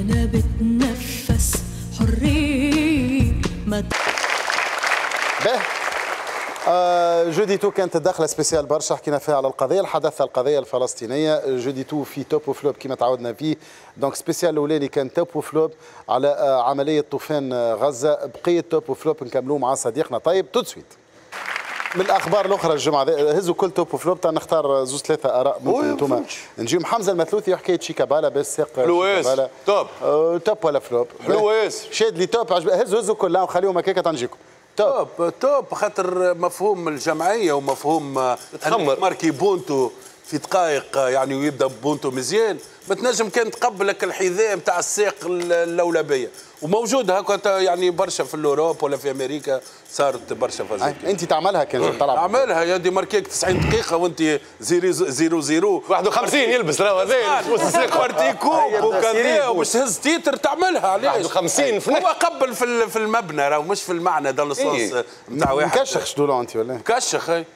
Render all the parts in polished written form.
وانا بتنفس حرية به جودي تو كانت الدخله سبيسيال برشا حكينا فيها على القضيه الحدث القضيه الفلسطينيه. جودي تو في توب وفلوب كما تعودنا فيه. دونك سبيسيال الاولاني كان توب وفلوب على عمليه طوفان غزه. بقيه توب وفلوب نكملوه مع صديقنا طيب تو سويت. من الاخبار الاخرى الجمعه هزوا كل توب وفلوب نختار زوج ثلاثه اراء منكم انتم. نجيو حمزه المثلوثي وحكايه شيكابالا بالساق. حلويس توب. توب ولا فلوب؟ حلويس شاد لي توب. هزوا كلها وخليهم هكاك تنجيكم. توب خاطر مفهوم الجمعيه ومفهوم ماركي بونتو في دقائق يعني ويبدا بونتو مزيان. ما تنجم كان تقبلك الحذاء نتاع الساق اللولبيه وموجوده هكا يعني برشا في الاوروب ولا في امريكا صارت برشا فازات. انت تعملها كان تلعب اعملها يا دي ماركيك 90 دقيقه وانت 0 51 يلبس راهو هذا بارتي كوب وكذا وباش تهز تيتر تعملها علاش 51 هو قبل في المبنى راهو مش في المعنى ده الصوص نتاع واحد مكشخ شنو انت ولا مكشخ اي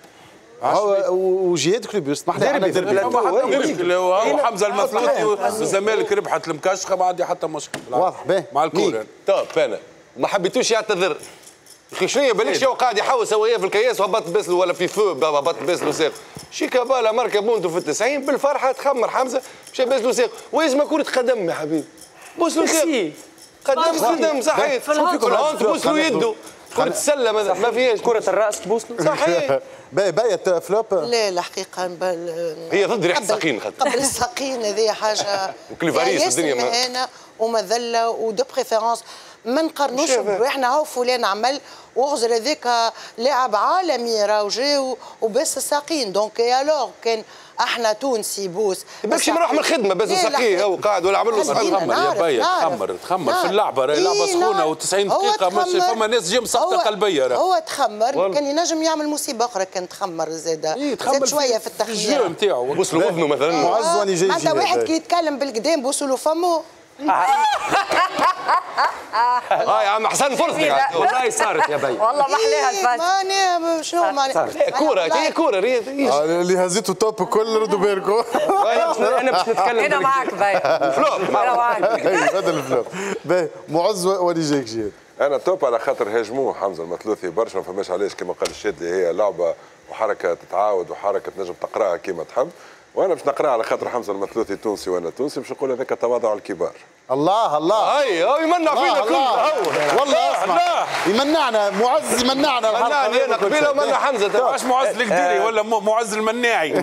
وجهاد كلوب يسمح لي انا دربي وحمزه المثلوثي والزمالك ربحت المكشخه ما عندي حتى مشكل واضح باهي مع الكوره. توب انا ما حبيتوش يعتذر. اخي شنو بالك شو قاعد يحوس هو في الكياس وهبط بسلو ولا في فو هبط بسلو ساق. شيكابالا ماركا بونتو في 90 بالفرحه تخمر حمزه مشى بسلو ساق ويزما كره قدم يا حبيبي. بوسلو ساق قدم صحيح فهمت بوسلو يده كرة السلة ما فيهاش كرة الرأس تبوسلو صحيح. بايت فلوب. لا الحقيقة هي ضد ريحة الساقين قبل الساقين هذه حاجة وكليفاريس الدنيا مهانة ومذلة ودو بريفيرونس. ما نقارنوش بروحنا. هاو فلان عمل وغزر هذاك لاعب عالمي راهو جا وباس الساقين. دونك يا الوغ كان احنا تونسي بوس باش نروح من الخدمه باس الساقيه هو قاعد ولا عمل له تخمر يا بيا تخمر في اللعبه راهي لعبه سخونه و90 دقيقه مش فما ناس جاي مسقطه قلبيه راه هو تخمر كان ينجم يعمل مصيبه اخرى كان تخمر زاد شويه في التخمير الجو نتاعو بوسلو اذنه مثلا معز واني جاي معناتها واحد كي يتكلم بالقدام بوسلو فمه. يا عم حسن فرصتك والله صارت يا بي والله ما احلاها الفات. ماني شنو ماني كوره هي كوره اللي هزيته توب كل ردوا بالكم. انا باش نتكلم انا معاك بي فلوب انا معاك بدل الفلوب. باهي معز واني جايك جيد. انا توب على خاطر هاجموه حمزه المثلوثي برشا ما فماش علاش كما قال الشادلي هي لعبه وحركه تتعاود وحركه تنجم تقراها كما تحب. وانا باش نقراها على خاطر حمزه المثلوثي تونسي وانا تونسي باش نقول هذاك تواضع الكبار. الله اي يمنع فينا كلنا والله اسمع يمنعنا معز يمنعنا منعني انا قبيله ومنع حمزه. واش معز القديري ولا معز المناعي؟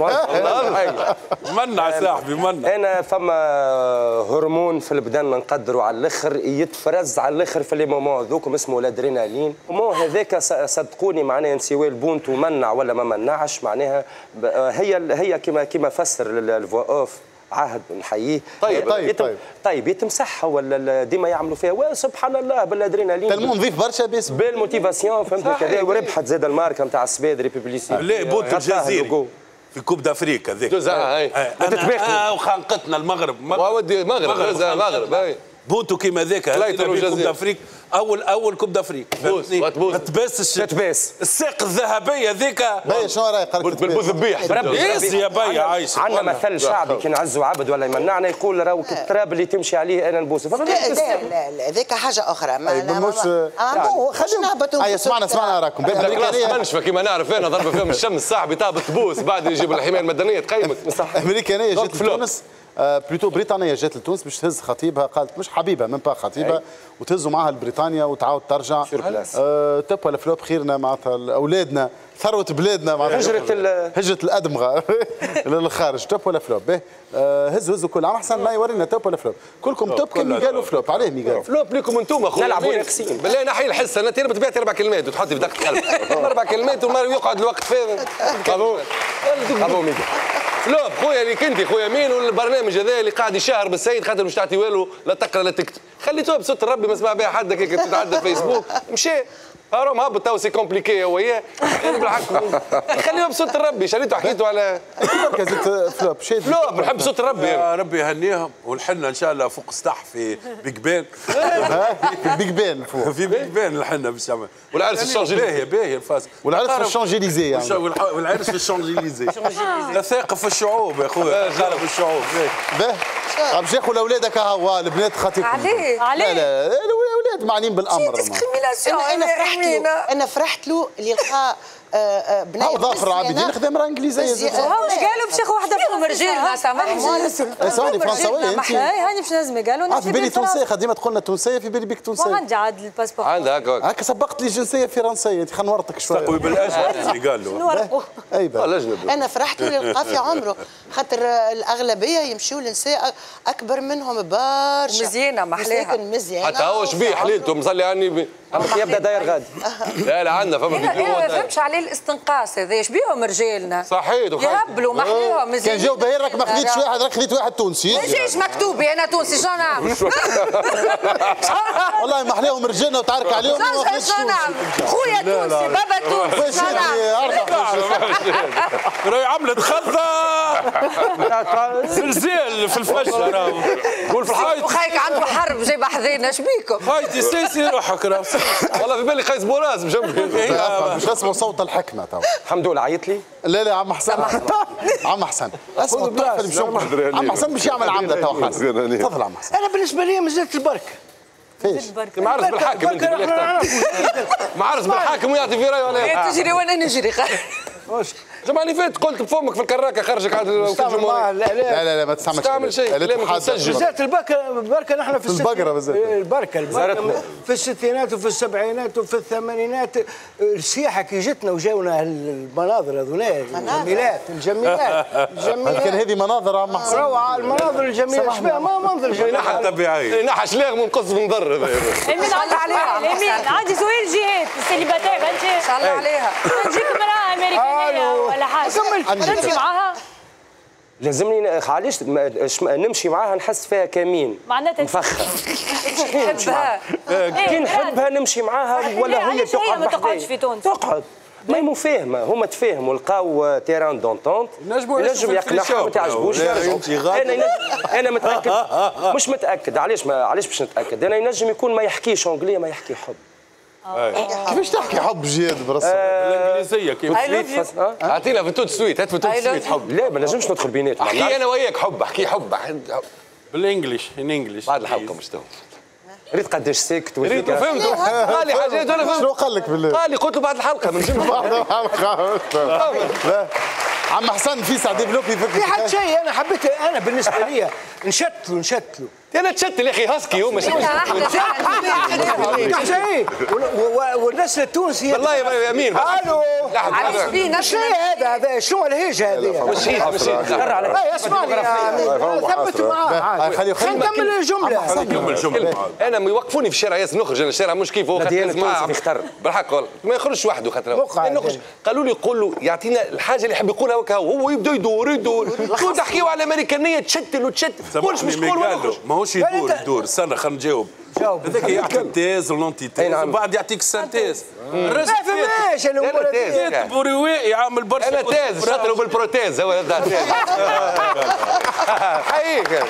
منع صاحبي منع. انا فما هرمون في البدن نقدروا على الاخر يتفرز على الاخر في لي مومون ذوكم اسمه الادرينالين. ومو هذاك صدقوني معناها نسيوي البونتو منع ولا ما منعش معناها هي كما فسر الفوا اوف عهد نحييه. طيب يتمسحها ولا ديما يعملوا فيها سبحان الله بالادرينالين تلمو نضيف برشا باسم بالموتيفاسيون فهمت كذا وربحت زاد الماركه نتاع السبادري بيبليسي. لا بونتو الجزائري في كوب دافريكا ذيك وخانقتنا المغرب ودي المغرب بونتو كيما ذاك كوب دافريك اول كوب دافريك ما تباس الساق الذهبيه ذيك. باهي شنو رايك بالبوذبيح يا بيا عايش. عندنا مثل شعبي كي نعزوا عبد ولا يمنعنا يقول راهو التراب اللي تمشي عليه انا نبوسه. لا هذيك حاجه اخرى. خلينا نهبطوا. اسمعنا راكم منشفه كيما نعرف انا ضربه فيهم الشمس صاحبي طابت تبوس بعد يجيب الحمايه المدنيه تقيمك. امريكانيه جات لتونس بلوتو بريطانيه جات لتونس باش تهز خطيبها. قالت مش حبيبه من با خطيبه وتهزوا معها لبريطانيا وتعاود ترجع. توب ولا فلوب خيرنا معناتها اولادنا ثروه بلادنا معناتها هجره الادمغه للخارج. توب ولا فلوب؟ هزوا كل عام احسن ما يورينا توب ولا فلوب. كلكم توب كان قالوا فلوب. علاه مي قالوا فلوب ليكم انتم اخويا نلعبوا ناقصين بالله نحي الحس انا تيرا بتبيع 4 كلمات وتحطي في دقه قلب 4 كلمات وما يقعد الوقت فين قابو فلوب خويا اللي كنتي خويا مين والبرنامج هذا اللي قاعد يشهر بالسيد خاطر مش تعطي والو لا تقرا لا تكتب خليتوها بصوت ربي ما سمع بها حد هكاك تتعدى فيسبوك مشى راهم هبط تو سي كومبليكي هو يعني بالحق خليهم بصوت الربي شريتوا حكيتوا على فلوب شيء فلوب نحب صوت الربي يا ربي يهنيهم والحنه ان شاء الله فوق سطح في بيج بان في بيج بان فوق في بيج بان الحنه بالشمال والعرس في الشانجيليزيه باهي الفاس والعرس في الشانجيليزيه يعني والعرس في الشانجيليزيه ثاقف الشعوب يا خويا خالف الشعوب باهي باش ياخذوا لاولادك هاو البنات خاطر عليه لا لا الاولاد معنيين بالامر انا فرحت له اللي لقى بنات هاو ظافر العابدين خدم راه انجليزيه هاو مش قالوا باش ياخذ واحده فيهم رجالنا سامحني سامحني فرنساويه انت هاني باش نزمي قالوا في بالي تونسيه ديما تقولنا تونسيه في بالي بك تونسيه وعندي عاد الباسبور عندها هكا سبقت لي الجنسيه فرنسيه انت خلينا نورطك شويه تقوي بالاجل اللي قال له اي بقى انا فرحت له اللي لقى في عمره خاطر الاغلبيه يمشيوا لنساء اكبر منهم برشا مزيانه محلاها مزيانه حتى هو شبيه حليته مصلي عني يبدا داير غادي لا عندنا فما فيديو ما فهمتش عليه الاستنقاص هذا ايش بيهم رجالنا صحيت يهبلوا محلاهم كان جاو باهي راك ما خذيتش واحد راك خذيت واحد تونسي ماشيش مكتوبي انا تونسي شو نعمل والله ما احلاهم رجالنا وتعارك عليهم شو نعمل خويا تونسي بابا تونسي شو نعمل راهي عملت خضه زلزال في الفجر قول في الحيط وخايك عنده حرب جايبه حذينا ايش بيكم هايتي سيسي روحك والله في بالي قيس بوراس بجنبي مش اسمه صوت الحكمه تو الحمد لله عيط لي لا عم حسن عم حسن اسمه التحفه اللي عم حسن مش يعمل عمده تو حسن تفضل عم حسن انا بالنسبه لي مازالت البركه فيش معرس بالحاكم انت معرس بالحاكم ويعطي في رايه عليه تجري وانا نجري الجمعه اللي فاتت قلت بفمك في الكراكه خرجك على الجمهوريه لا ما تستعملش تعمل شيء كلامك مسجل بالذات البركه نحن في البقره بالذات البركه في الستينات وفي السبعينات وفي الثمانينات السياحه كي جتنا وجاونا المناظر هذولا الجميلات كان هذه مناظر عم حسن روعه المناظر الجميله شبيه ما منظر جميل طبيعي نحش لاغ منقص بنضر امين الله عليها امين عندي سؤال جهات السليباتير انت ان شاء الله عليها نجيك امراه امريكانيه ولا حاجه تمشي معاها لازمني علاش نمشي معاها نحس فيها كمين معناتها مفخر تحبها كي نحبها نمشي معاها ولا هي تقعد ما تقعدش في تونس تقعد ما هي مفاهمه هما تفاهموا لقاو تيران دونتونت ينجم يقنعها ما تعجبوش انا متاكد مش متاكد علاش باش نتاكد انا ينجم يكون ما يحكيش انجليه ما يحكي حب كيفاش تحكي حب جياد برسم بالانجليزيه كيف اعطينا في توت سويت هات في توت سويت حب لا ما نجمش ندخل بيناتهم احكي انا وياك حب احكي حب بالانجلش ان انجلش بعد الحلقه مش تو ريت قداش ساكت ريت فهمت قال لي حاجات وانا فهمت شنو قال لك بالله قال لي قلت له بعد الحلقه من جنب بعد الحلقه عم حسن في سعد ديفلوبي في حد شيء انا حبيت انا بالنسبه لي نشتلوا انا تشتل يا اخي هاسكي هو مش شيء والنسل التونسي والله يا امين الو نفس هذا شنو الهيج هذه مش اسمعني ثبت معاه خلينا نكمل الجمله انا يوقفوني في الشارع ياسر نخرج انا الشارع مش كيف هو بالحق والله ما يخرجش وحده خاطر نخرج قالوا لي قول له يعطينا الحاجه اللي يحب يقولها وكا هو يبدا يدور تحكيوا على الامريكانيه تشتل مش تقول ماهوش يدور استنى خلينا نجاوب هذاك يعطي التيز والانتي تيز ومن بعد يعطيك السنتيز الراجل ما فهماش انا بوريوي يعمل برشا انا تيز شاطر بالبروتيز هو هذا تيز حقيقي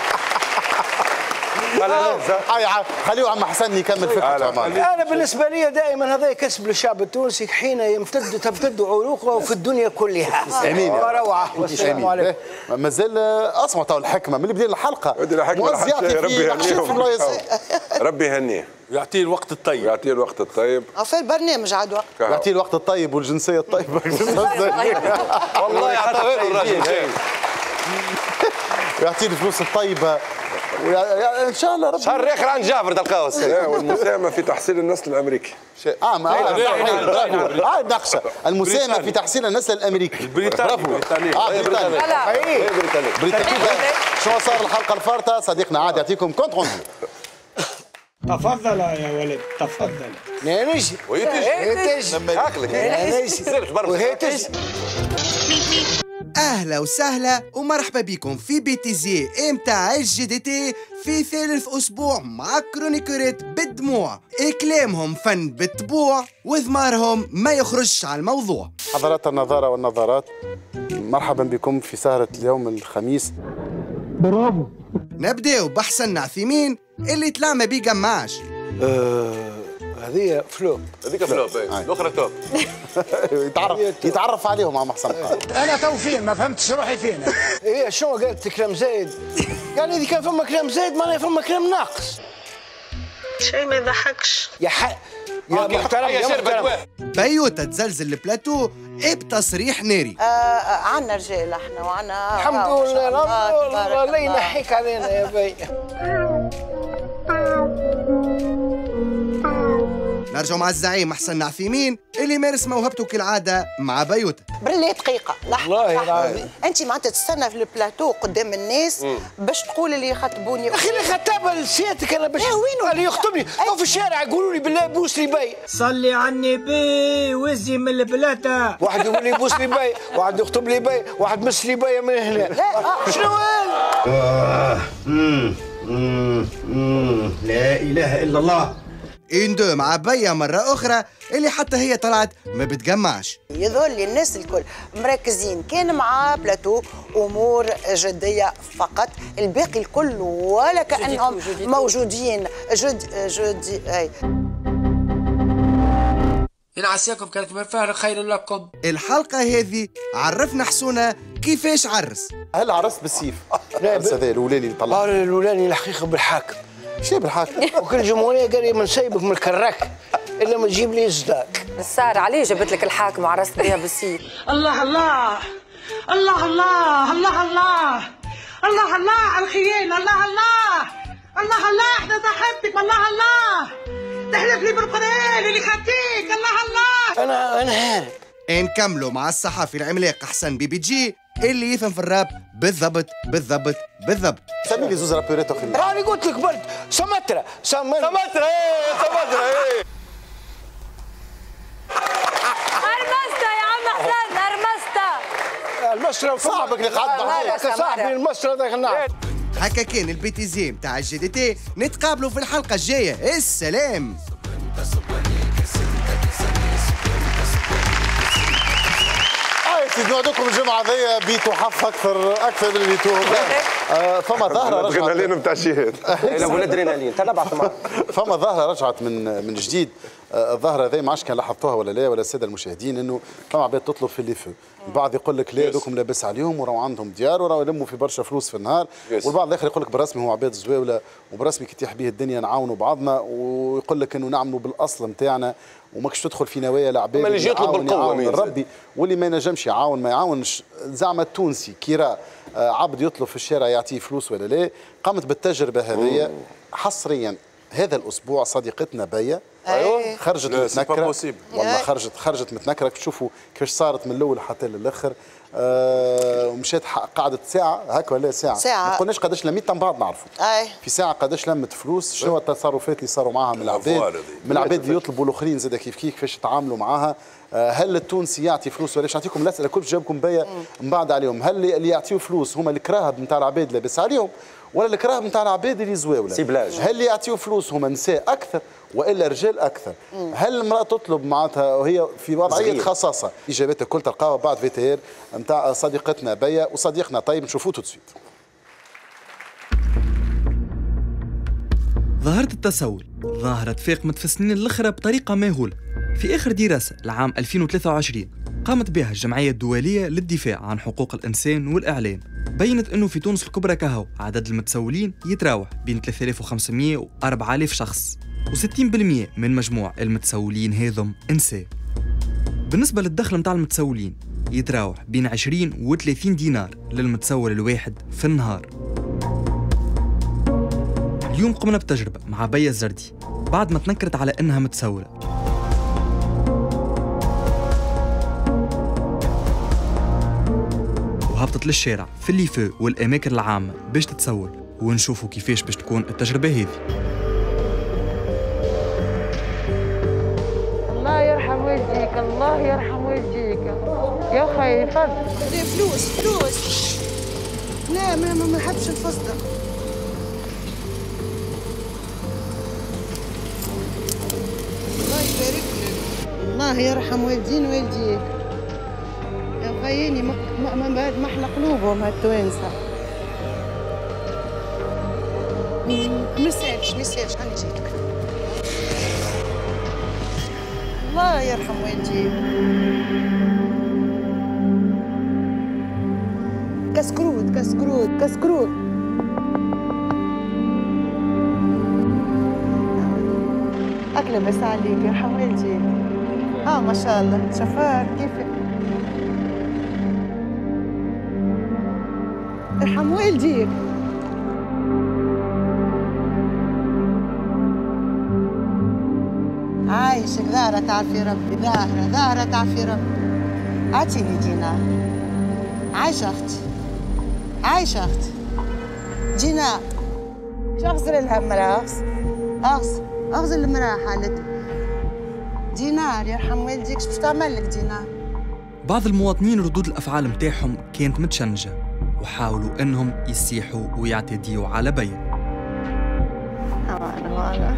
خليه عم حسن يكمل فكرته انا بالنسبه لي دائما هذا كسب للشعب التونسي حين تمتد عروقه في الدنيا كلها امين روعه والسلام عليكم مازال اسمع تو الحكمه من اللي بدينا الحلقه موز يعطي ربي يهنيه يعطيه الوقت الطيب يعطيه الوقت الطيب في البرنامج عاد وقت يعطيه الوقت الطيب والجنسيه الطيبه والله يعطيه الراجل يعطيه الفلوس الطيبه ان شاء الله ربي شهر اخر عند جعفر تلقاوه والمساهمه في تحصيل النسل الامريكي نقشه المساهمه في تحصيل النسل الامريكي بريطاني شو صار الحلقه الفارطه صديقنا عاد يعطيكم كونت روندو تفضل يا ولد تفضل نجي وهي تجي لما عقلك نجي وهي تجي أهلا وسهلا ومرحبا بكم في بيتيزي متاع الجي في ثالث أسبوع مع كرونيكورات بالدموع، إكلامهم فن بالطبوع وذمارهم ما يخرجش على الموضوع. حضرات النظارة والنظارات، مرحبا بكم في سهرة اليوم الخميس. برافو. نبداو بحسن نعثيمين اللي طلع ما بيجمعش. هذه فلوب. هذيك فلوب الاخرى توب. يتعرف عليهم مع محسن قال. انا تو فين ما فهمتش روحي فين. هي شنو قالت كلام زايد؟ قال اذا كان فما كلام زايد معناها فما كلام ناقص. شيء ما يضحكش. يا محترم يا محترم. بيوتا تزلزل البلاتو بتصريح ناري. عنا رجال احنا وعنا الحمد لله الله ينحيك علينا يا بي. نرجع مع الزعيم حسن نعثيمين اللي مارس موهبته كالعاده مع بيوتا. بالله دقيقه لحظه والله العظيم انت معناتها تستنى في البلاتو قدام الناس باش تقول اللي يخطبوني. اخي اللي خطابه لسيادتك انا باش وينو اللي يخطبني او في الشارع يقولوا لي بالله بوس لي بي. صلي على النبي وزي من البلاته. واحد يقول لي بوس لي بي، واحد يخطب لي بي، واحد مس لي بي من هنا. شنو لا اله الا الله. اندو مع بيا مرة أخرى اللي حتى هي طلعت ما بتجمعش. يظل الناس الكل مركزين كان مع بلاتو أمور جدية فقط، الباقي الكل ولا كأنهم موجودين. جدي أي إن عساكم كانت مرفاة خير لكم. الحلقة هذه عرفنا حسونة كيفاش عرس. هل عرست بالسيف؟ العرس هذا الأولاني اللي طلع. الأولاني الحقيقة بالحاكم. شي بالحاكم؟ وكل جمهورية قال لي ما نسيبك من الكراك إلا ما تجيب لي زداك. السار عليه جبت لك الحاكم وعرست بها بالسيف. الله الله الله الله الله الله الله الله على الخيال. الله الله الله الله احنا صاحبتك. الله الله تحلف لي بالقرآن اللي خدتيك. الله الله أنا هارب. نكملوا مع الصحفي العملاق حسن بيبي جي اللي يفهم في الراب بالضبط بالضبط بالضبط. سمي لي زوز رابورات اخرين. راني قلت لك برد سمترة سمترة ايه. ارمستا يا عم حسن ارمستا. المسرة صاحبك اللي قعد معاك. صاحبي المسرة ذاك النهار. هكا كان البيتيزي متاع الجي نتقابلوا في الحلقة الجاية. السلام. نوعدكم الجمعة ذي بيتو حف أكثر من بيتو. فما ظاهرة رجعت. الأدرينالين نتاع الشهاد. لا والأدرينالين تنبعث معك. فما ظاهرة رجعت من جديد. الظاهرة ذي ما عادش كان لاحظتوها ولا لا ولا السادة المشاهدين انه فما عباد تطلب في اللي في. البعض يقول لك لا دوكم لاباس عليهم وراو عندهم ديار وراو يلموا في برشا فلوس في النهار، والبعض الاخر يقول لك بالرسمي هو عباد زواوله وبرسمي كي تيح به الدنيا نعاونوا بعضنا، ويقول لك انه نعملوا بالاصل نتاعنا وماكش تدخل في نوايا العباد اللي يجي يطلب بالقوه من ربي، واللي ما ينجمش يعاون ما يعاونش. زعما التونسي كي عبد يطلب في الشارع يعطيه فلوس ولا لا. قامت بالتجربه هذه حصريا هذا الاسبوع صديقتنا بيا. أيوة. خرجت متنكره والله خرجت متنكره. تشوفوا كيفاش صارت من الاول حتى للاخر. ومشيت قعدت ساعه هكا ولا ساعه ما قلناش قداش لميت من بعض نعرفوا في ساعه قداش لمت فلوس. شنو التصرفات اللي صاروا معها من العباد اللي يطلبوا الاخرين زاد كيفاش يتعاملوا معاها. هل التونسي يعطي فلوس ولا نعطيكم الاسئله كل جاوبكم بيا من بعد عليهم. هل اللي يعطيو فلوس هما الكراهب نتاع العباد لاباس عليهم ولا الكراهب نتاع العباد اللي زواوله؟ هل اللي يعطيو فلوس هما نساء اكثر والا رجال اكثر؟ هل المراه تطلب معناتها وهي في وضعيه خصاصه؟ اجابتها الكل تلقاها بعد فيتير نتاع صديقتنا بيا وصديقنا طيب. نشوفوه تو سويت. ظاهرة التسول ظاهرة تفاقمت في السنين الأخرى بطريقة مهولة. في آخر دراسة لعام 2023 قامت بها الجمعية الدولية للدفاع عن حقوق الإنسان والإعلام، بينت أنه في تونس الكبرى كهو عدد المتسولين يتراوح بين 3500 و 4000 شخص، و60% من مجموع المتسولين هذم إنسان. بالنسبة للدخل متاع المتسولين يتراوح بين 20 و 30 دينار للمتسول الواحد في النهار. اليوم قمنا بتجربة مع بيا الزردي بعد ما تنكرت على إنها متسولة. وهبطت للشارع في الليفو والأماكن العامة باش تتسول، ونشوفوا كيفاش باش تكون التجربة هذه. الله يرحم والديك، الله يرحم والديك يا خي. تفضل. فلوس. لا ما نحبش الفصدق. الله يبارك لك. الله يرحم والدين والديك يا خياني. من بعد محلى قلوبهم هالتوانسه. مسالش أنا جيتك. الله يرحم والديك. كسكروت. أكله بس عليك يرحم والديك. ما شاء الله. شفار كيفك؟ يرحم والديك. عايشك. ظاهرة تعرفي ربي. ظاهرة تعرفي ربي. أعطيني دينار. عايشة أختي. دينار. شو أغسل لها مرأة؟ أغسل المرأة حالتها. دينار يرحم والديك. شو باش تعمل لك دينار؟ بعض المواطنين ردود الأفعال متاعهم كانت متشنجة وحاولوا إنهم يسيحوا ويعتديوا على بي. أنا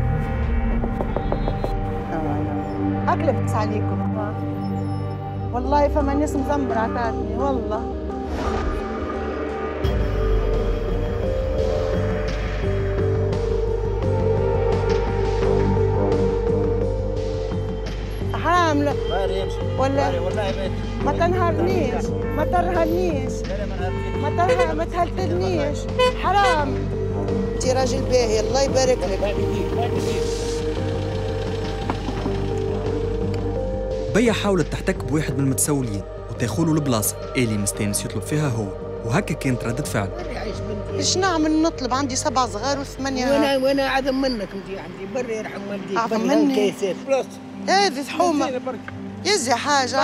أكلبت عليكم والله. فما ناس مزمر عطاتني والله. حرام لا ولا ما تنهرنيش. ما تهلتنيش. حرام. انت راجل باهي الله يبارك لك. بيا حاولت تحتك بواحد من المتسولين وتاخذوا البلاصه اللي مستانس يطلب فيها هو، وهكا كانت ردة فعل. ايش نعمل؟ نطلب. عندي 7 صغار و8. وانا اعظم منك انت. عندي بري يرحم والديك. اعظم مني. كيسات خلاص. هذه حومه يزي حاجه.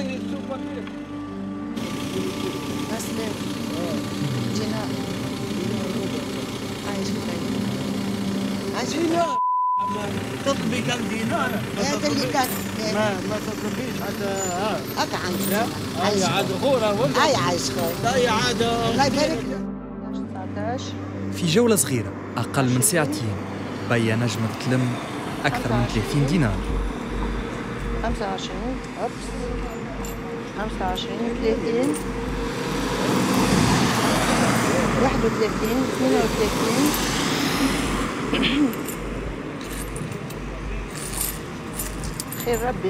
اسلم. دينار. عايش تطلبي كم دينار؟ هذا اللي كان. ما تطلبيش حتى هكا عندي. هاي عاد غورة ولا؟ هاي عايش خويا. هاي عاد. الله يبارك لك. 19. في جولة صغيرة أقل من ساعتين بيا نجمت تلم أكثر من 30 دينار. 25 25 30 31 32 خير ربي.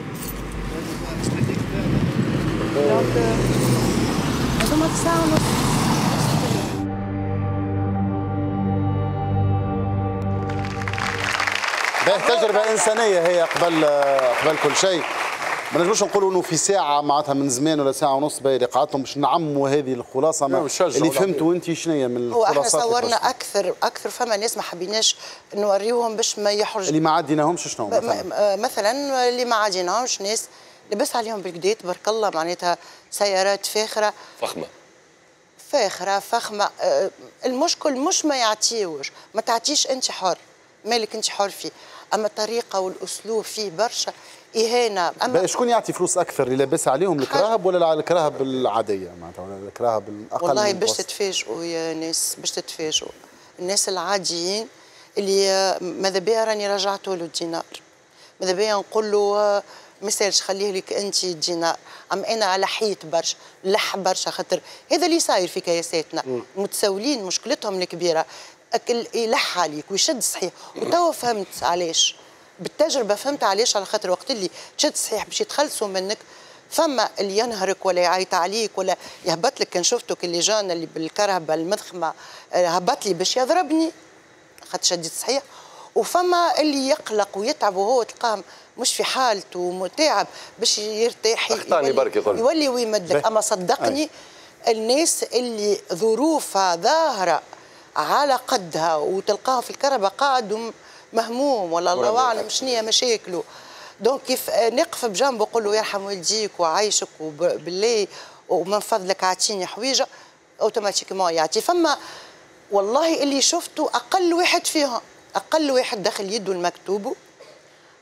دونك هذوما 9 ونص. تجربة إنسانية هي قبل كل شيء. ما نجموش نقولوا انه في ساعه معناتها من زمان ولا ساعه ونص باهي اللي قعدتهم باش نعموا هذه الخلاصه اللي فهمتوا انت شنو من الخلاصات. واحنا صورنا اكثر فما ناس ما حبيناش نوريوهم باش ما يحرج. اللي ما عديناهمش شنو مثلا اللي ما عديناهمش ناس لبس عليهم بالكدا تبارك الله معناتها سيارات فاخره فخمه. المشكل مش ما يعطيوش، ما تعطيش انت حر، مالك انت حر فيه، اما الطريقه والاسلوب فيه برشا اهانه. اما شكون يعطي فلوس اكثر، اللي لاباس عليهم الكراهب ولا الكراهب العاديه معناتها ولا الكراهب الاقل؟ والله باش تتفاجئوا يا ناس، باش تتفاجئوا الناس العاديين اللي ماذا بيا راني رجعت له الدينار، ماذا بيا نقول له ما يسالش خليه لك انت الدينار، اما انا على حيط برشا لح برشا، خاطر هذا اللي صاير في كياساتنا. المتسولين مشكلتهم الكبيره يلح عليك ويشد صحيح، وتوا فهمت علاش، بالتجربه فهمت علاش، على خاطر وقت اللي تشد صحيح باش يتخلصوا منك فما اللي ينهرك ولا يعيط عليك ولا يهبط لك. كان شفتك اللي جانا اللي بالكرهبه المضخمه هبط لي باش يضربني خاطر شديت صحيح، وفما اللي يقلق ويتعب وهو تلقاه مش في حالته ومتعب باش يرتاح يولي ويمدك. اما صدقني الناس اللي ظروفها ظاهره على قدها وتلقاه في الكرهبه قاعد مهموم ولا الله اعلم شنو هي مشاكله، دونك كيف نقف بجنبه نقول له يرحم والديك وعايشك وبالله ومن فضلك اعطيني حويجه، اوتوماتيكمون يعطي. فما والله اللي شفته اقل واحد فيهم، اقل واحد دخل يده المكتوب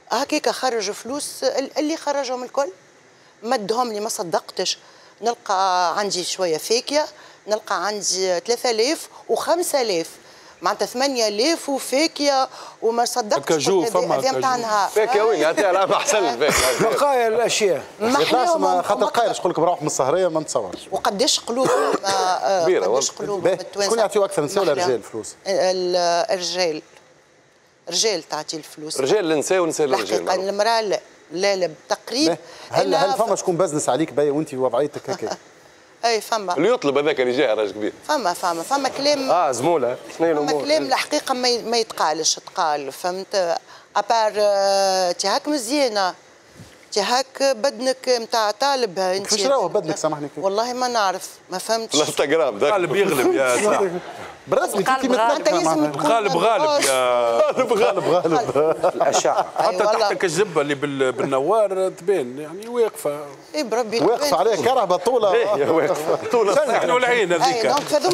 هكاك خرجوا فلوس اللي خرجهم الكل مدهم لي ما صدقتش. نلقى عندي شويه فاكهه، نلقى عندي 3000 و5000 معناتها 8000 وفاكهه وما صدقتش. كاجو فما نهار فاكهه وين يعطيها العافيه احسن الفاكهه. بقايا الاشياء ما خاطر قايل شغل لكم روح من السهريه ما نتصورش. وقداش قلوب كبيره قداش قلوب التوانسه. شكون يعطيو اكثر نساء ولا رجال فلوس؟ الرجال. رجال تعطي الفلوس. رجال للنساء ونساء للرجال. الحقيقه المراه لا لا بالتقريب. هل فما شكون بزنس عليك باهي وانت وضعيتك هكا؟ اي فما اللي يطلب هذاك اللي جاي راجل كبير. فما كلام زموله شنو الامور؟ فما كلام الحقيقه ما يتقالش تقال فهمت. ابار انت هاك مزيانه انت هاك بدنك نتاع طالب انت. كيفاش راهو بدنك سامحني؟ والله ما نعرف ما فهمتش. الانستغرام ذاك قالب يغلب يا صاحبي. برسمي كيف غالب يا غالب الاشعه حتى تحتك الجبه اللي بالنوار تبان يعني واقفه. اي بربي واقفه عليه كرهبه طوله. واقفه طوله سكنوا العين هذيك.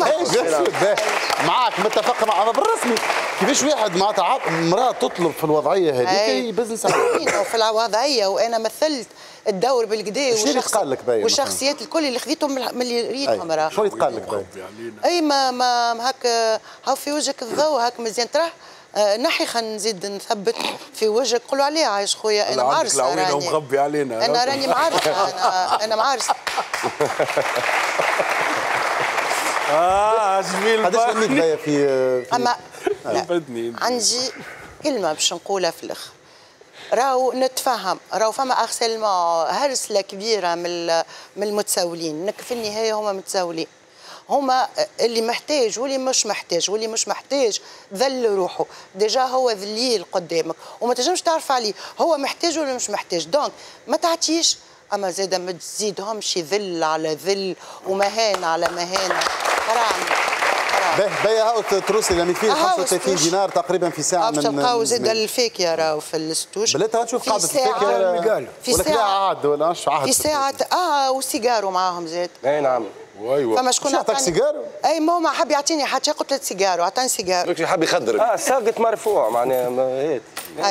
معاك متفق مع بالرسمي. كيفاش واحد معناتها مراه تطلب في الوضعيه هذيك بزنس في الوضعيه وانا مثلت الدور بالكدا والشخصيات الكل اللي خذيتهم من اللي ريتهم راه. شو يتقال لك باهي؟ اي ما هاك هاو في وجهك الضوء هاك مزيان تراه. نحي خلينا نزيد نثبت في وجهك قولوا عليه عايش خويا انا معرسه راني ومغبي علينا. انا راني معرسه انا معرسه. جميل. قداش غنيت باهي في اما عندي كلمه باش نقولها في الاخر. راهو نتفهم راهو فما اغسلمون هرسله كبيره من المتساولين. في النهايه هما متساولين هما اللي محتاج واللي مش محتاج واللي مش محتاج ذل روحه ديجا هو ذليل قدامك وما تنجمش تعرف عليه هو محتاج ولا مش محتاج. دونك ما تعطيش اما زاده ما تزيدهمش ذل على ذل ومهانه على مهانه. حرام. باهي هاو تروسي لما فيه 35 دينار تقريبا في ساعه من تلقاو زاد الفاكهه راهو في الستوش. بلاتها نشوف قاعده الفاكهه ولا كلا عاد ولا مش عاد في ساعه وسيجارو معاهم زاد. اي نعم. ايوه فما شكون عطاك سيجارو؟ اي ماما حب يعطيني حتى قلت له سيجارو عطاني سيجارو. حاب يخدرك. ساقط مرفوع معناها هيك.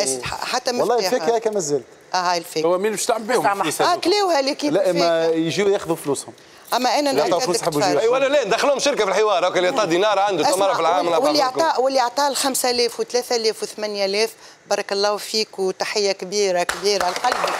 حتى والله الفاكهه هكا مازال. هاي الفاكهه. هو مين باش تعمل بهم؟ كلاوها اللي كيف. لا ما يجيو ياخذوا فلوسهم. اما انا اي ولا لا ندخلهم شركه في الحوار هاكا اللي يعطى دينار عنده تمره في العام. واللي عطاه 5000 و3000 و8000 بارك الله فيك وتحيه كبيره كبيره لقلبك.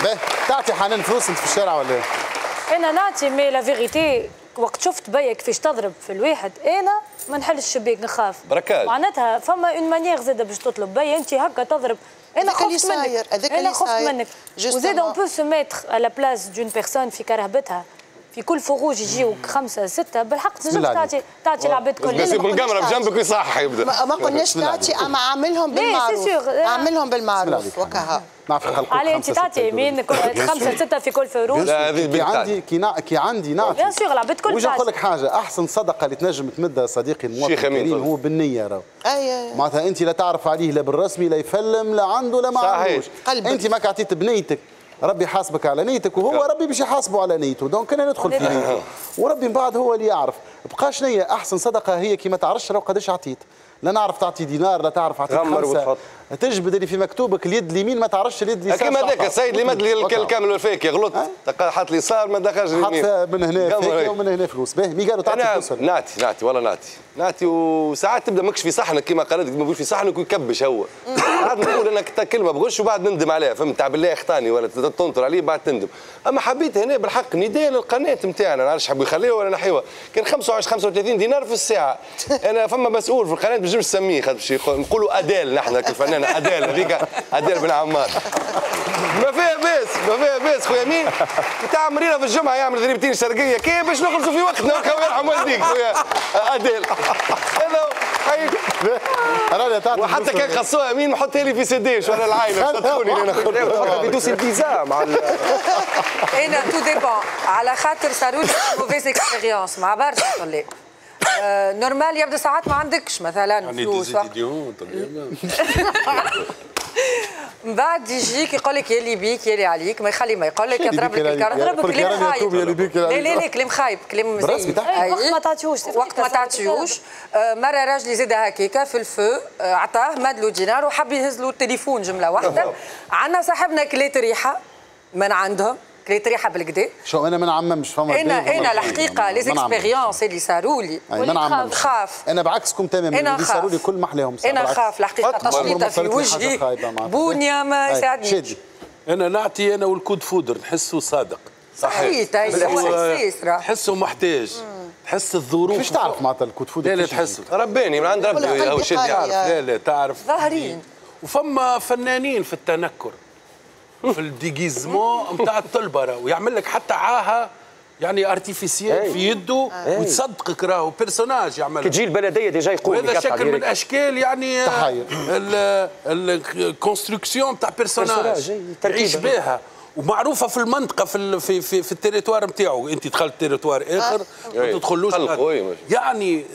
تعطي حنان فلوس انت في الشارع ولا ايه؟ انا نعطي مي لا فيغيتي وقت شفت بيا كيفاش تضرب في الواحد انا ما نحلش الشباك نخاف. بركات معناتها فما اون مانيير زاده باش تطلب بيا انت هكا تضرب. انا خفت منك. انا خفت منك. وزاد اون بو سو ميتر على بلاس دون بيرسون في كرهبتها. في كل فروج يجيوك 5 6 بالحق تنجم تعطي العباد كل. بس يكون الكاميرا بجنبك ويصحح يبدا. ما قلناش تعطي اما عاملهم بالمعروف. عاملهم بالمعروف وكاها. علي انت تعطي يمين 5 6 في كل فروج. لا هذه كي عندي نعطي. بيان سور العباد كل. وجا نقول لك حاجه احسن صدقه اللي تنجم تمدها صديقي المواطن الكريم هو بالنيه راهو. معناتها انت لا تعرف عليه لا بالرسمي لا يفلم لا عنده لا ما عندوش. انت ماك عطيت بنيتك ربي حاسبك على نيتك وهو ربي باش يحاسبه على نيته. دونك انا ندخل في نيته وربي من بعد هو اللي يعرف. بقى شنيا احسن صدقه هي كي ما تعرفش راهو قداش عطيت. لا نعرف تعطي دينار لا تعرف تعطي خمسه تجبد اللي في مكتوبك اليد اليمين ما تعرفش اليد اليسار. كيما هذاك السيد اللي مد لي الكامل والفاكهه غلط حط لي يسار ما دخلش اليمين. حط من هنا فاكهه ومن هنا فلوس. باهي مي قالوا تعطي فلوس. نعطي والله نعطي وساعات تبدا ماكش في صحنك كيما قالت ما بقولش في صحنك ويكبش هو. ساعات نقول انا كلمه بغش وبعد نندم عليها فهمت تاع بالله اخطاني ولا تنطر عليه بعد تندم. اما حبيت هنا بالحق نداء للقناه نتاعنا نعرفش حبوا يخليوها ولا نحيوها. كان 25 35 دينار في الساعه. انا فما مسؤول في القناه ما نجمش نسميه خاطر نقولوا ادال نحن كالفنانه ادال هذيك ادال بن عمار. ما فيها باس خويا مين تاع مريضه في الجمعه يعمل ضريبتين شرقيه كيف باش نخلصوا في وقتنا وكا يرحم والديك خويا ادال. هذا وحتى كان خصوها مين نحطها لي في سيديش ولا العائله صدقوني انا نحطها في دوسي الفيزا مع انا تو ديبون على خاطر صاروا لي موفيز اكسبيريونس مع برشا طلاب. نورمال يبدا ساعات ما عندكش مثلا فلوس من بعد يجيك يقول لك يلي بيك يلي عليك، ما يخلي ما يقول لك يضرب لك الكارت، يضربك كلام خايب. لا كلام خايب، كلام مزيف. وقت ما تعطيوش وقت ما تعطيوش. مره راجلي زاد هكاكا في الفو، عطاه مدلو دينار وحب يهز له التليفون جمله واحده. عندنا صاحبنا كليت ريحه من عندهم، كليت ريحه بالكدا. شو انا ما نعممش فما انا الحقيقه لي زيكسبيريونس اللي صاروا لي نخاف. انا بعكسكم تماما، اللي صاروا لي كل محلاهم. انا خاف الحقيقه تشليطه في وجهي بونيا ما يساعدنيش. انا نعطي انا والكود فودر نحسه صادق. صحيح تحسه محتاج. تحس الظروف. كيفاش تعرف معناتها الكود فودر؟ لا تحسه رباني من عند ربي هو شد يعرف. لا تعرف ظاهرين. وفما فنانين في التنكر في الديجيزمون نتاع الطلبه ويعمل لك حتى عاهه يعني ارتيفيسيال في يده وتصدقك راهو بيرسوناج يعمل. تجي البلديه ديجا يقول هذا شكل من اشكال يعني الكونستركسيون تاع بيرسوناج يعيش بها ومعروفه في المنطقه في التيريتوار نتاعو. انت دخلت تيريتوار اخر ما تدخلوش يعني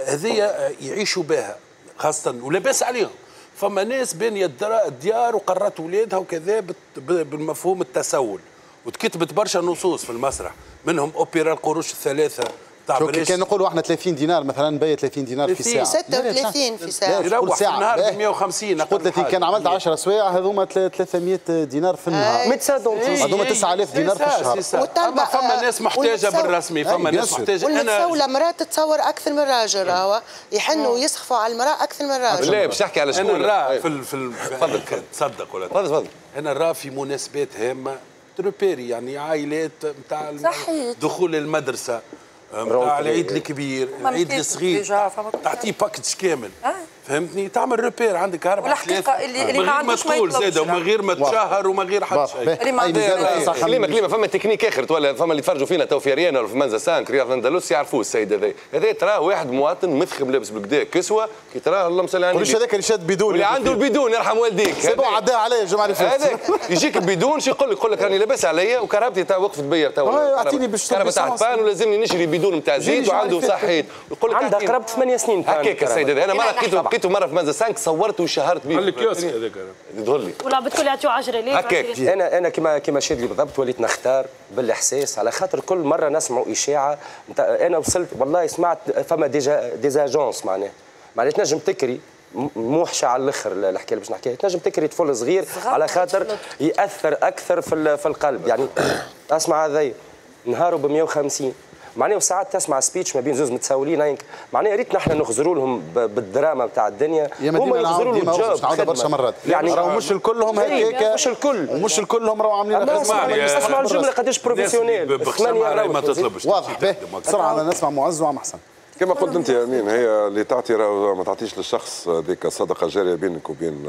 هذيا يعيشوا بها خاصه ولاباس عليهم. فما ناس بانيه الديار وقررت ولادها وكذا بالمفهوم التسول وتكتبت برشا نصوص في المسرح منهم اوبرا القروش الثلاثه تاع بريش. كان نقولوا احنا 30 دينار مثلا باهي 30 دينار في ساعه 36 في ساعه يروح في النهار ب 150 قلت 30 كان عملت 10 سوايع هذوما 300 دينار في النهار هذوما 9000 دينار في الشهر. اما فما ناس محتاجه بالرسمي فما ناس محتاجه. والمتسولة مرات تتصور اكثر من راجل راهو يحنوا ويسخفوا على المراه اكثر من راجل. لا باش تحكي على شكون؟ انا في تفضل تصدق ولا تفضل. انا نرى في مناسبات هامه تروبيري يعني عائلات نتاع دخول المدرسه نتاع العيد الكبير العيد الصغير تعطيه باكج كامل فهمتني تعمل ريبير عندك 4 والحقيقه اللي ما عندوش ما يطلبش زاد ومن غير ما تشهر ومن غير حتى شيء. اللي ما عندوش كلمه فما تكنيك اخر ولا فما اللي يتفرجوا فينا تو في ريانا ولا في منزل 5 رياض الاندلس يعرفوه السيد هذا تراه واحد مواطن مثخم لابس بالكدا كسوه كي تراه اللهم صل على النبي. وليش هذاك اللي شاد بدون اللي عنده البدون يرحم والديك سيبو عداها عليا الجمعه اللي فاتت. هذاك يجيك البدون شو يقول لك راني لاباس عليا وكهربتي تاع وقفت بيا تو اعطيني باش كهرباء تاع بان ولازمني نشري بدون نتاع زيت وعنده صحيت يقول لك عندها قرابه 8 سنين هكاك السيد هذا. انا مره لقيته مره في منزل 5 صورت وشهرت به. قال لك ياسر هذاك يظهر لي ولعبت كل يعطيو 10 ليه هكاك. انا كما شاد لي بالضبط وليت نختار بالاحساس على خاطر كل مره نسمعوا اشاعه انا وصلت والله سمعت فما ديزاجونس معناها تنجم تكري موحشه على الاخر الحكايه باش نحكيها تنجم تكري طفل صغير على خاطر ياثر اكثر في القلب يعني اسمع هذايا نهاروا ب 150 معناها وساعات تسمع سبيتش ما بين زوز متساولين هيك معناها ريت نحن نخزروا لهم بالدراما نتاع الدنيا هما يخزروا لهم الجوب نعاودها برشا مرات يعني راهو مش الكلهم هكاك مش الكل ومش الكلهم راهو عاملين اسمع الجمله قداش بروفيسيونيل ما تطلبش واضح بسرعه نسمع معز وعم حسن. كما قلت انت يا امين هي اللي تعطي ما تعطيش للشخص ذيك صدقه جاريه بينك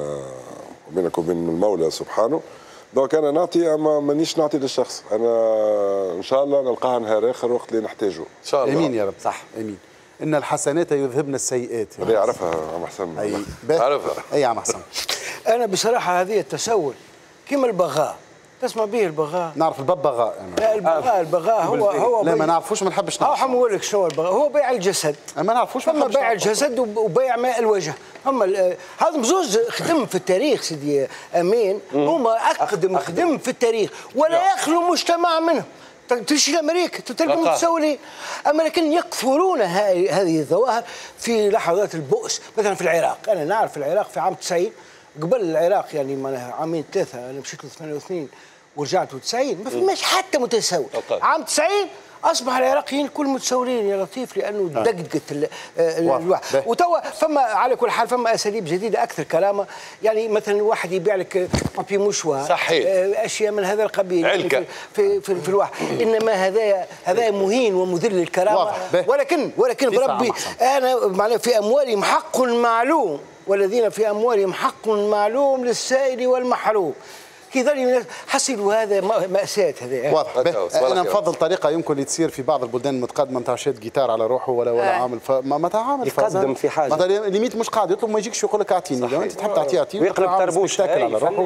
وبين المولى سبحانه. دونك انا نعطي اما مانيش نعطي للشخص انا ان شاء الله نلقاها نهار اخر وقت اللي نحتاجه ان شاء الله. امين يا رب. صح امين. ان الحسنات يذهبن السيئات. هذه يعرفها عم حسن. اي عرفها. اي عم حسن. انا بصراحه هذه التسول كما البغاء تسمع به البغاء. نعرف الببغاء لا البغاء هو لا ما نعرفوش ما نحبش نعرف. حنقول لك شنو البغاء هو بيع الجسد. ما نعرفوش ثم بيع الجسد وبيع ماء الوجه. هذا بزوز خدم في التاريخ سيدي امين هما اقدم خدم في التاريخ ولا يخلو مجتمع منهم. تمشي لامريكا تلقى متسولين اما لكن يكثرون هذه الظواهر في لحظات البؤس مثلا في العراق. انا نعرف العراق في عام 90 قبل العراق يعني عامين 3 انا مشيت ل 88 ورجعت 90 ما فيش حتى متسول. عام 90 اصبح العراقيين كل متسولين يا لطيف لانه دققت الواحد وتوا فما على كل حال فما اساليب جديده اكثر كلامه يعني مثلا واحد يبيع لك بابي مشوار صحيح اشياء من هذا القبيل يعني في الواحد انما هذا مهين ومذل للكرامه ولكن بربي انا معناه في اموالهم حق معلوم والذين في اموالهم حق معلوم للسائل والمحروم كذلك حصلوا هذا مأساة هذا واضح. انا نفضل طريقه يمكن اللي تصير في بعض البلدان المتقدمه نتاع شاد جيتار على روحه ولا عامل ما تعامل يقدم في حاجه مثلا ليميت مش قاعد يطلب ما يجيكش يقول لك اعطيني لو انت تحب تعطيه ويقلب طربوش تاكل على روحه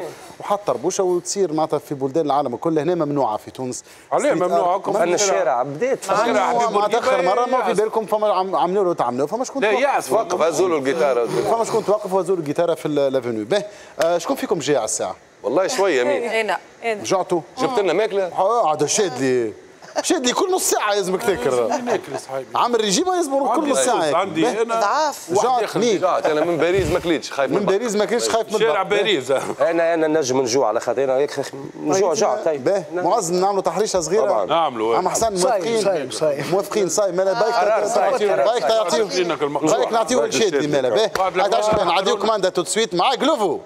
وحط طربوشه وتصير معناتها في بلدان العالم كله. هنا ممنوعه في تونس. عليه ممنوعه؟ أن الشارع بديت معناتها اخر مره ما في بالكم فما عملوا له تعملوا فما شكون توقف هزوا الجيتار فما شكون توقف وهزوا الجيتار في لافينيو. به شكون فيكم جاي على الساعه؟ والله شويه مين؟ انا جعتوا؟ جبت لنا ماكله؟ عاد شاد لي كل نص ساعه لازمك تاكل. عامل ريجيم يلزم كل نص ساعه. عندي انا ضعاف. جعت انا من باريس ما كليتش خايف من باريس ما كليتش خايف من شارع باريس. انا نجم نجوع على خاطر نجوع جعت. طيب معز نعملوا تحريشه صغيره. نعملوا عم حسن موافقين صايم مالا بايك بايك نعطيو الشادي مالا باهي. هذا نعطيو كماندا تو سويت مع جلوفو.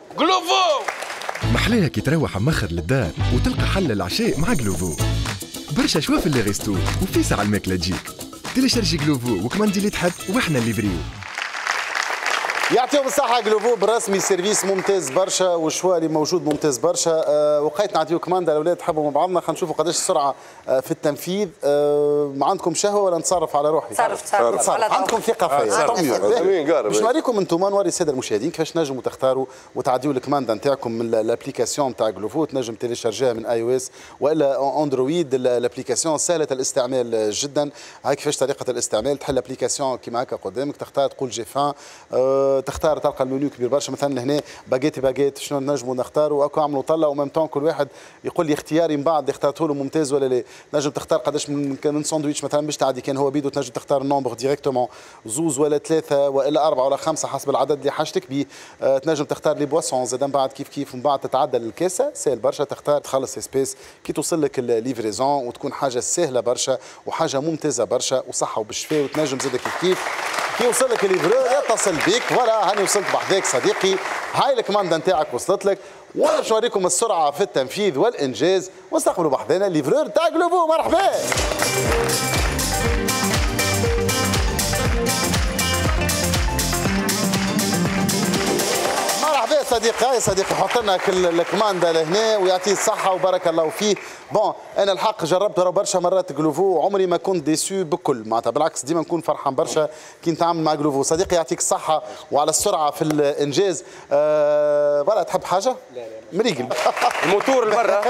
محلاها كي تروح مخر للدار وتلقى حل العشاء مع جلوفو. برشا شوا في اللي ريستو وفي ساعة الماكلة تجيك. تيليشارجي جلوفو وكماندي اللي تحب واحنا اللي بريو. يعطيهم الصحة جلوفو بالرسمي سيرفيس ممتاز برشا والشوا اللي موجود ممتاز برشا. وقيت نعطيو كماندا الأولاد تحبوا مع بعضنا. خلينا نشوفوا قداش السرعة في التنفيذ. ما عندكم شهوة ولا نتصرف على روحي؟ تصرف عندكم ثقة فيا. باش نوريكم انتم نوري السادة المشاهدين كيفاش نجموا تختاروا وتعديوا الكماندا نتاعكم من الابليكاسيون نتاع جلوفو. تنجم تيليشارجيها من اي او اس والا اندرويد. الابليكاسيون سهلة الاستعمال جدا. هاي كيفاش طريقة الاستعمال. تحل الابليكاسيون كيما هكا قدامك تختار تقول جي فان تختار تلقى المنيو كبير برشا. مثلا هنا باجيت شنو نجموا نختاروا اكو عملوا طله ومام طون كل واحد يقول لي اختياري من بعد اخترته له ممتاز ولا لا. نجم تختار قداش من ساندويتش مثلا باش تعدي كان هو بيدو تنجم تختار النومبر ديريكتومون زوز ولا ثلاثه والا اربعه ولا خمسه حسب العدد اللي حاجتك به. تنجم تختار لي بواسون زاد من بعد كيف من بعد تتعدل الكاسه سهل برشا. تختار تخلص سبيس كي توصل لك الليفريزون وتكون حاجه سهله برشا وحاجه ممتازه برشا وصحه وبالشفاء. وتنجم زاد كيف كي يوصل لك الليفرور يتصل بك. فوالا هاني وصلت بحذاك صديقي. هاي الكماندا نتاعك وصلت لك. وانا باش نوريكم السرعه في التنفيذ والانجاز واستقبلوا بحذانا الليفرور تاع جلوفو. مرحبا. مرحبا صديقي. صديقي حط لنا الكماندا لهنا ويعطيه الصحه وبارك الله فيه. بون انا الحق جربت برشا مرات جلوفو وعمري ما كنت ديسو بكل معناتها بالعكس ديما نكون فرحان برشا كي نتعامل مع جلوفو. صديقي يعطيك الصحه وعلى السرعه في الانجاز. فوالا تحب حاجه؟ مريقل الموتور لبرا.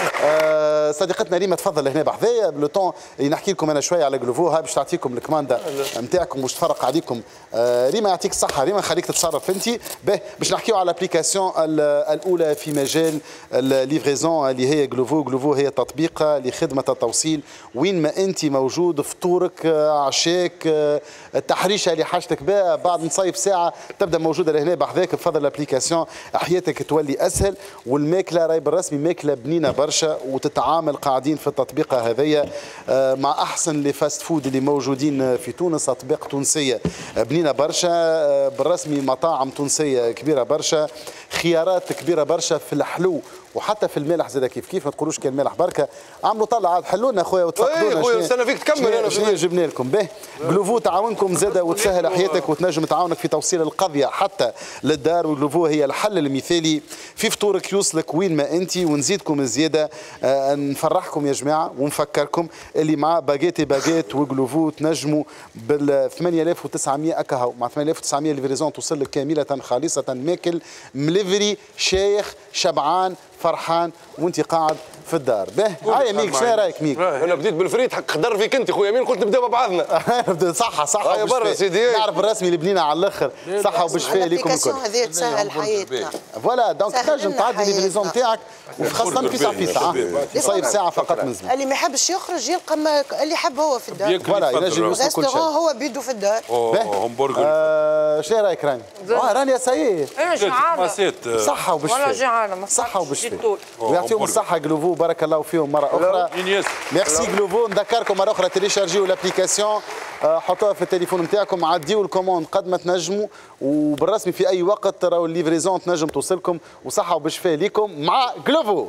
صديقتنا ريما تفضل هنا بحذايا لو طون نحكي لكم انا شويه على جلوفو. هاي باش تعطيكم الكماندا نتاعكم باش تفرق عليكم. ريما يعطيك الصحه. ريما خليك تتصرف انت. باش نحكيو على الابليكاسيون الاولى في مجال الليفريزون اللي هي جلوفو. جلوفو هي تطبيق لخدمه التوصيل وين ما انت موجود. فطورك عشاك التحريشه اللي حاجتك بها بعد نصيف ساعه تبدا موجوده لهنا بحذاك بفضل الابليكاسيون. حياتك تولي اسهل والماكله راهي بالرسمي ماكله بنينه برشا وتتعامل قاعدين في التطبيق هذيا مع احسن لي فاست فود اللي موجودين في تونس. اطباق تونسيه بنينه برشا بالرسمي. مطاعم تونسيه كبيره برشا. خيارات كبيره برشا في الحلو وحتى في المالح زاد كيف ما تقولوش كان مالح بركه. عملوا طلع عاد حلوا لنا خويا وتفقدونا. خويا استنى فيك تكمل. انا شنو جبنا لكم به جلوفو تعاونكم زاد وتسهل حياتك وتنجم تعاونك في توصيل القضيه حتى للدار. وجلوفو هي الحل المثالي في فطورك يوصلك وين ما انت. ونزيدكم زياده نفرحكم يا جماعه ونفكركم اللي مع باجيت وجلوفو تنجموا بال 8900 اكاهو مع 8900 ليفريزون توصل لك كامله خالصه ماكل مليفري شيخ شبعان فرحان وانت قاعد في الدار. به هاي ميك شنو رايك ميك؟ انا بديت بالفريد حق خضر فيك انت خويا مين قلت نبدا مع بعضنا. صحه يا برا سيدي. نعرف الرسمي اللي بنينا على الاخر. صحه وبالشفاء ليكم الكل. هذه تسهل حياتنا. فوالا دونك تنجم تعدي ليفريزون نتاعك وخاصه في ساعه يصير ساعه فقط من زمان. اللي ما يحبش يخرج يلقى اللي يحب هو في الدار. فوالا ينجم يوصل كل شيء. هو بيدو في الدار. همبرجر. شنو رايك راني؟ راني سايي. انا جعانه. صحه وبالشفاء. ولا جعانه. صحه وبالشفاء. ويعطيهم الصحه جلوفو بارك الله فيهم مره اخرى. ميرسي جلوفو. نذكركم مره اخرى تيليشارجيو الابليكاسيون حطوها في التليفون نتاعكم عديوا الكوموند قد ما تنجموا وبالرسمي في اي وقت راهو الليفريزون تنجم توصلكم وصحه وبالشفاء ليكم مع جلوفو.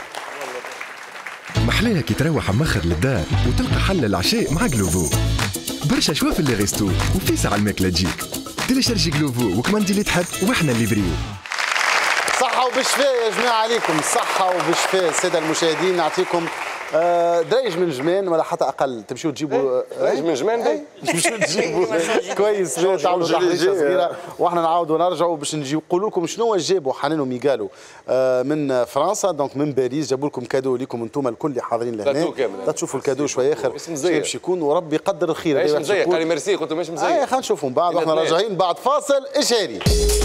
محلاها كي تروح مخر للدار وتلقى حل العشاء مع جلوفو. برشا شوا في اللي ريستو وفي ساعة الماكلة تجيك. تيليشارجي جلوفو وكماندي اللي تحب واحنا اللي بريو. صحة وبالشفاء يا جماعة عليكم. صحة وبالشفاء السادة المشاهدين. نعطيكم درايج من جمان ولا حتى اقل تمشيو تجيبوا درايج من جمان تمشيو تجيبوا كويس تعملوا تحريشه صغيره واحنا نعاودوا نرجعوا باش نجي نقولوا لكم شنو جابوا حنان وميغالو من فرنسا دونك من باريس جابوا لكم كادو ليكم انتم الكل اللي حاضرين لهنا تشوفوا الكادو شويه اخر باش يكون وربي يقدر الخير. ماشي مزيق قال لي ميرسي قلت له ماشي مزيق. خلينا نشوفوا من بعد واحنا راجعين بعد فاصل اشهاري.